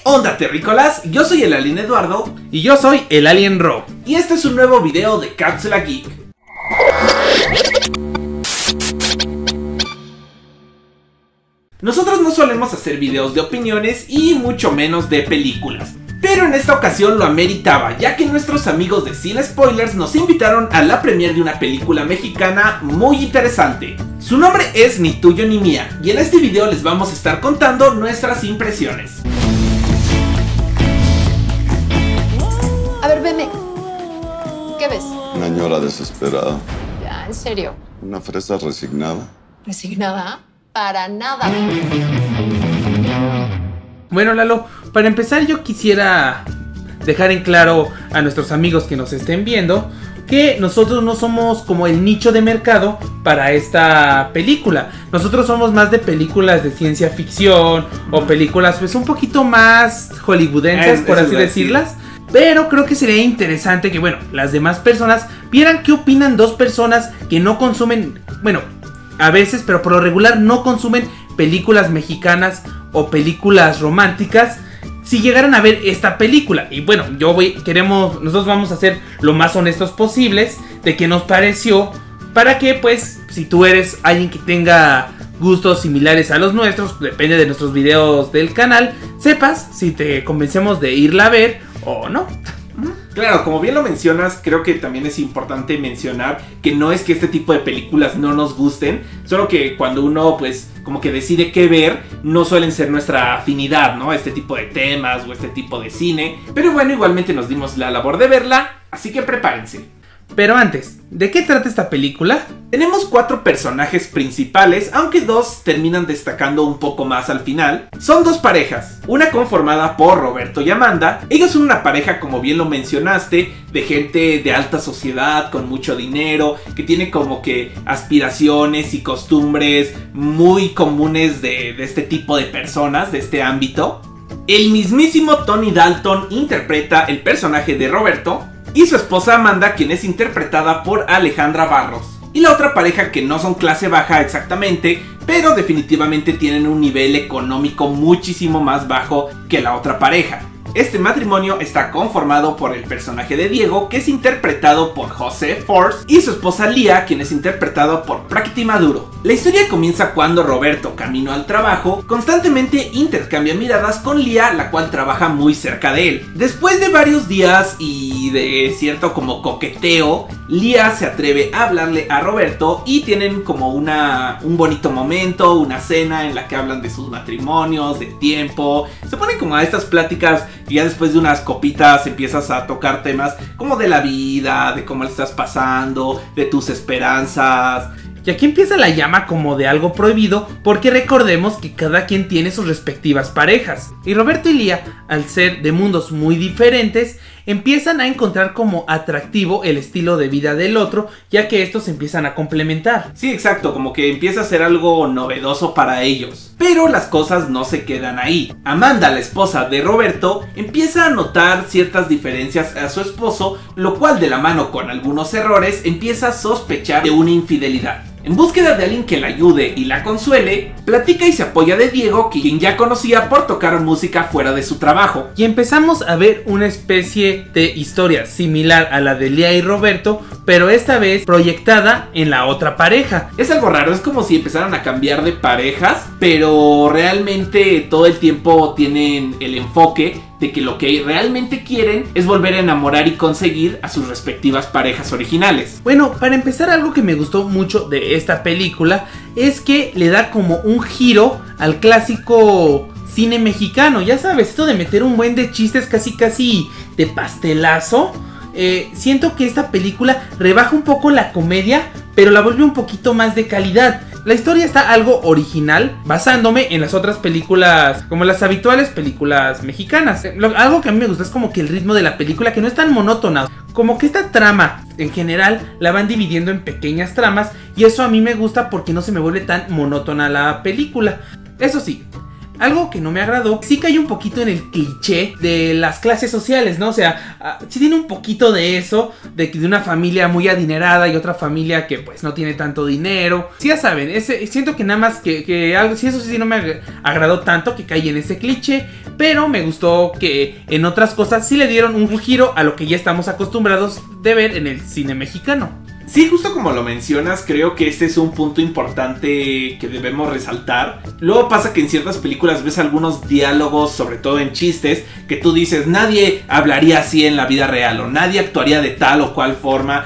Onda terrícolas, yo soy el Alien Eduardo. Y yo soy el Alien Ro. Y este es un nuevo video de Cápsula Geek. Nosotros no solemos hacer videos de opiniones y mucho menos de películas, pero en esta ocasión lo ameritaba, ya que nuestros amigos de Cine Spoilers nos invitaron a la premiere de una película mexicana muy interesante. Su nombre es Ni Tuyo Ni Mía, y en este video les vamos a estar contando nuestras impresiones. A ver, veme. ¿Qué ves? Una ñora desesperada. Ya, en serio. Una fresa resignada. ¿Resignada? Para nada. Bueno, Lalo, para empezar yo quisiera dejar en claro a nuestros amigos que nos estén viendo que nosotros no somos como el nicho de mercado para esta película. Nosotros somos más de películas de ciencia ficción o películas pues un poquito más hollywoodenses, por así decirlas. Pero creo que sería interesante que, bueno, las demás personas vieran qué opinan dos personas que no consumen, bueno, a veces, pero por lo regular no consumen películas mexicanas o películas románticas, si llegaran a ver esta película. Y bueno, nosotros vamos a ser lo más honestos posibles de qué nos pareció, para que pues si tú eres alguien que tenga gustos similares a los nuestros, depende de nuestros videos del canal, sepas si te convencemos de irla a ver o no. Claro, como bien lo mencionas, creo que también es importante mencionar que no es que este tipo de películas no nos gusten, solo que cuando uno pues como que decide qué ver, no suelen ser nuestra afinidad, ¿no? Este tipo de temas o este tipo de cine, pero bueno, igualmente nos dimos la labor de verla, así que prepárense. Pero antes, ¿de qué trata esta película? Tenemos 4 personajes principales, aunque 2 terminan destacando un poco más al final. Son 2 parejas, una conformada por Roberto y Amanda. Ellos son una pareja, como bien lo mencionaste, de gente de alta sociedad, con mucho dinero, que tiene como que aspiraciones y costumbres muy comunes de este tipo de personas, de este ámbito. El mismísimo Tony Dalton interpreta el personaje de Roberto, y su esposa Amanda, quien es interpretada por Alejandra Barros. Y la otra pareja, que no son clase baja exactamente, pero definitivamente tienen un nivel económico muchísimo más bajo que la otra pareja. Este matrimonio está conformado por el personaje de Diego, que es interpretado por José Force, y su esposa Lía, quien es interpretado por Prakti Maduro. La historia comienza cuando Roberto, camino al trabajo, constantemente intercambia miradas con Lía, la cual trabaja muy cerca de él. Después de varios días y de cierto como coqueteo, Lía se atreve a hablarle a Roberto y tienen como un bonito momento, una cena en la que hablan de sus matrimonios, de tiempo. Se ponen como a estas pláticas y ya después de unas copitas empiezas a tocar temas como de la vida, de cómo le estás pasando, de tus esperanzas. Y aquí empieza la llama como de algo prohibido, porque recordemos que cada quien tiene sus respectivas parejas. Y Roberto y Lía, al ser de mundos muy diferentes, empiezan a encontrar como atractivo el estilo de vida del otro, ya que estos se empiezan a complementar. Sí, exacto, como que empieza a ser algo novedoso para ellos. Pero las cosas no se quedan ahí. Amanda, la esposa de Roberto, empieza a notar ciertas diferencias a su esposo, lo cual, de la mano con algunos errores, empieza a sospechar de una infidelidad. En búsqueda de alguien que la ayude y la consuele, platica y se apoya de Diego, quien ya conocía por tocar música fuera de su trabajo. Y empezamos a ver una especie de historia similar a la de Lía y Roberto, pero esta vez proyectada en la otra pareja. Es algo raro, es como si empezaran a cambiar de parejas, pero realmente todo el tiempo tienen el enfoque de que lo que realmente quieren es volver a enamorar y conseguir a sus respectivas parejas originales. Bueno, para empezar, algo que me gustó mucho de esta película es que le da como un giro al clásico cine mexicano. Ya sabes, esto de meter un buen de chistes casi de pastelazo. Siento que esta película rebaja un poco la comedia, pero la vuelve un poquito más de calidad. La historia está algo original, basándome en las otras películas, como las habituales películas mexicanas. Algo que a mí me gusta es como que el ritmo de la película, que no es tan monótona. Como que esta trama, en general, la van dividiendo en pequeñas tramas, y eso a mí me gusta porque no se me vuelve tan monótona la película. Eso sí, algo que no me agradó, sí cae un poquito en el cliché de las clases sociales, ¿no? O sea, sí tiene un poquito de eso, de una familia muy adinerada y otra familia que pues no tiene tanto dinero. Sí, ya saben, siento que nada más que algo, sí, eso sí no me agradó tanto, que cae en ese cliché. pero me gustó que en otras cosas sí le dieron un giro a lo que ya estamos acostumbrados de ver en el cine mexicano. Sí, justo como lo mencionas, creo que este es un punto importante que debemos resaltar. Luego pasa que en ciertas películas ves algunos diálogos, sobre todo en chistes, que tú dices, nadie hablaría así en la vida real, o nadie actuaría de tal o cual forma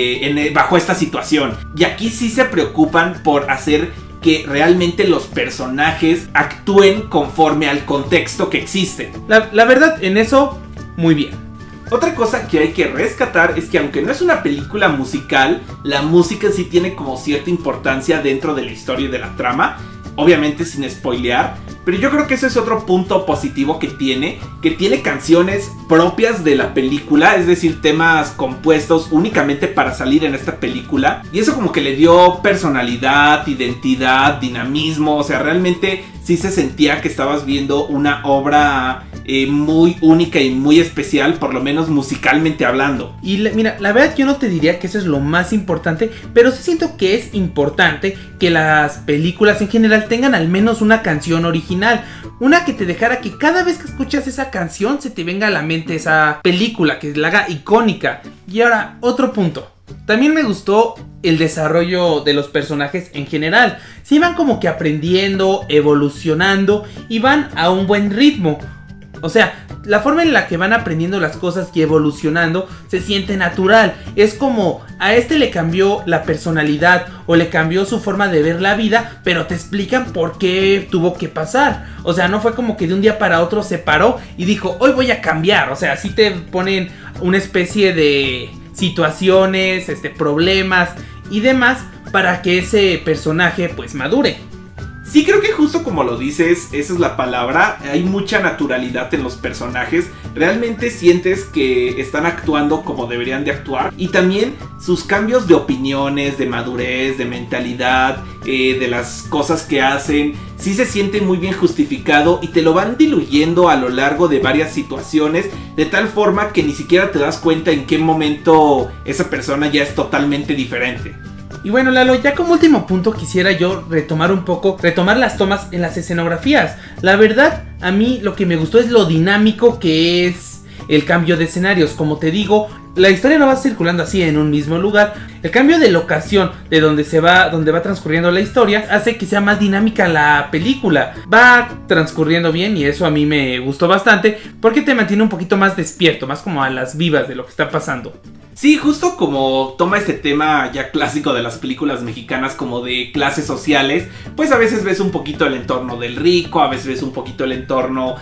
bajo esta situación. Y aquí sí se preocupan por hacer que realmente los personajes actúen conforme al contexto que existe. La verdad, en eso, muy bien. Otra cosa que hay que rescatar es que aunque no es una película musical, la música sí tiene como cierta importancia dentro de la historia y de la trama. Obviamente sin spoilear, pero yo creo que ese es otro punto positivo que tiene canciones propias de la película, es decir, temas compuestos únicamente para salir en esta película. Y eso como que le dio personalidad, identidad, dinamismo, o sea, realmente sí se sentía que estabas viendo una obra muy única y muy especial, por lo menos musicalmente hablando. Y mira, la verdad yo no te diría que eso es lo más importante, pero sí siento que es importante que las películas en general tengan al menos una canción original, una que te dejara que cada vez que escuchas esa canción se te venga a la mente esa película, que la haga icónica. Y ahora, otro punto. También me gustó el desarrollo de los personajes en general. Sí van como que aprendiendo, evolucionando y van a un buen ritmo. O sea, la forma en la que van aprendiendo las cosas y evolucionando se siente natural. Es como a este le cambió la personalidad o le cambió su forma de ver la vida, pero te explican por qué tuvo que pasar. O sea, no fue como que de un día para otro se paró y dijo, hoy voy a cambiar. O sea, sí te ponen una especie de situaciones, problemas y demás para que ese personaje pues madure. Sí, creo que justo como lo dices, esa es la palabra, hay mucha naturalidad en los personajes, realmente sientes que están actuando como deberían de actuar, y también sus cambios de opiniones, de madurez, de mentalidad, de las cosas que hacen, sí se siente muy bien justificado y te lo van diluyendo a lo largo de varias situaciones, de tal forma que ni siquiera te das cuenta en qué momento esa persona ya es totalmente diferente. Y bueno, Lalo, ya como último punto quisiera yo retomar las tomas en las escenografías. La verdad, a mí lo que me gustó es lo dinámico que es el cambio de escenarios. Como te digo, la historia no va circulando así en un mismo lugar. El cambio de locación de donde va transcurriendo la historia hace que sea más dinámica la película. Va transcurriendo bien y eso a mí me gustó bastante porque te mantiene un poquito más despierto, más como a las vivas de lo que está pasando. Sí, justo como toma este tema ya clásico de las películas mexicanas como de clases sociales, pues a veces ves un poquito el entorno del rico, a veces ves un poquito el entorno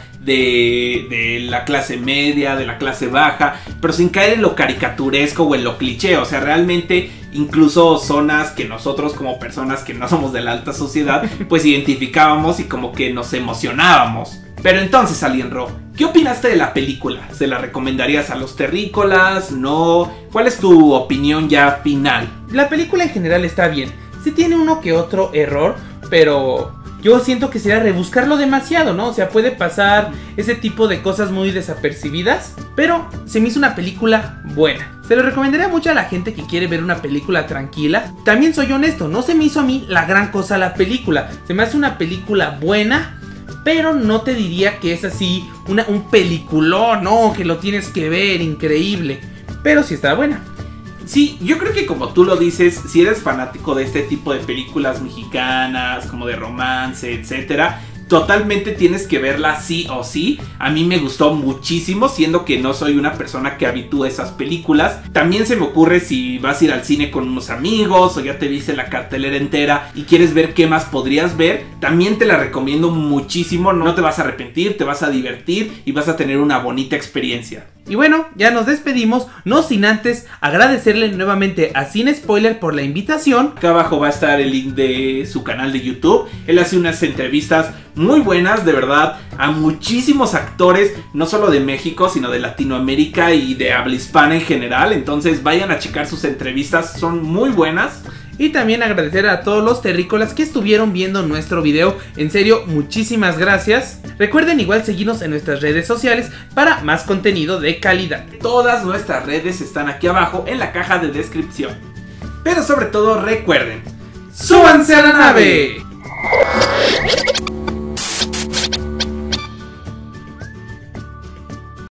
de la clase media, de la clase baja, pero sin caer en lo caricaturesco o en lo cliché. O sea, realmente incluso zonas que nosotros como personas que no somos de la alta sociedad pues identificábamos y como que nos emocionábamos. Pero entonces, Alienro, ¿qué opinaste de la película? ¿Se la recomendarías a los terrícolas? ¿No? ¿Cuál es tu opinión ya final? La película en general está bien. Sí tiene uno que otro error, pero yo siento que sería rebuscarlo demasiado, ¿no? O sea, puede pasar ese tipo de cosas muy desapercibidas, pero se me hizo una película buena. Se lo recomendaría mucho a la gente que quiere ver una película tranquila. También soy honesto, no se me hizo a mí la gran cosa la película. Se me hace una película buena, pero no te diría que es así un peliculón, no, que lo tienes que ver, increíble. Pero sí está buena. Sí, yo creo que como tú lo dices, si eres fanático de este tipo de películas mexicanas, como de romance, etcétera, totalmente tienes que verla sí o sí. A mí me gustó muchísimo, siendo que no soy una persona que habitúa esas películas. También se me ocurre si vas a ir al cine con unos amigos o ya te viste la cartelera entera y quieres ver qué más podrías ver, también te la recomiendo muchísimo. No te vas a arrepentir, te vas a divertir y vas a tener una bonita experiencia. Y bueno, ya nos despedimos, no sin antes agradecerle nuevamente a Sin Spoiler por la invitación. Acá abajo va a estar el link de su canal de YouTube. Él hace unas entrevistas muy buenas, de verdad, a muchísimos actores, no solo de México, sino de Latinoamérica y de habla hispana en general. Entonces vayan a checar sus entrevistas, son muy buenas. Y también agradecer a todos los terrícolas que estuvieron viendo nuestro video. En serio, muchísimas gracias. Recuerden igual seguirnos en nuestras redes sociales para más contenido de calidad. Todas nuestras redes están aquí abajo en la caja de descripción. Pero sobre todo recuerden, ¡súbanse a la nave!